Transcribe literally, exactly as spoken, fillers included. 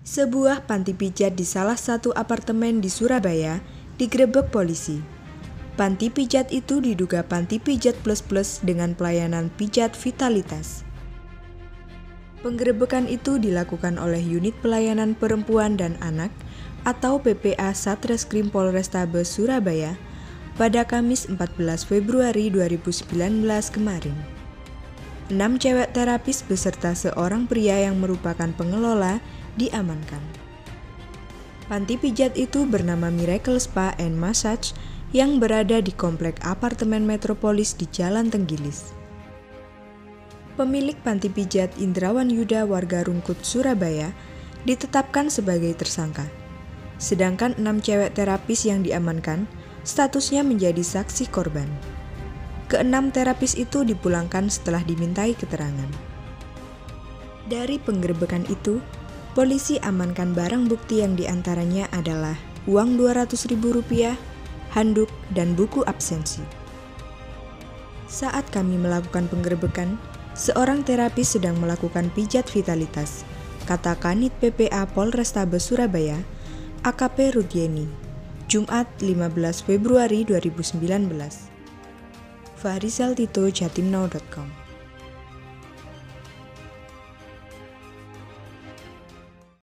Sebuah panti pijat di salah satu apartemen di Surabaya digerebek polisi. Panti pijat itu diduga Panti Pijat Plus Plus dengan pelayanan pijat vitalitas. Penggerebekan itu dilakukan oleh Unit Pelayanan Perempuan dan Anak atau P P A Satreskrim Polrestabes Surabaya pada Kamis empat belas Februari dua ribu sembilan belas kemarin. Enam cewek terapis beserta seorang pria yang merupakan pengelola diamankan. Panti pijat itu bernama Miracle Spa and Massage yang berada di komplek apartemen Metropolis di Jalan Tenggilis. Pemilik panti pijat Indrawan Yuda warga Rungkut, Surabaya ditetapkan sebagai tersangka. Sedangkan enam cewek terapis yang diamankan statusnya menjadi saksi korban. Keenam terapis itu dipulangkan setelah dimintai keterangan. Dari penggerebekan itu, polisi amankan barang bukti yang diantaranya adalah uang dua ratus ribu rupiah, handuk, dan buku absensi. Saat kami melakukan penggerebekan, seorang terapis sedang melakukan pijat vitalitas, kata Kanit P P A Polrestabes Surabaya, A K P Rudieni, Jumat lima belas Februari dua ribu sembilan belas. Fahrizal Tito, jatimnow titik com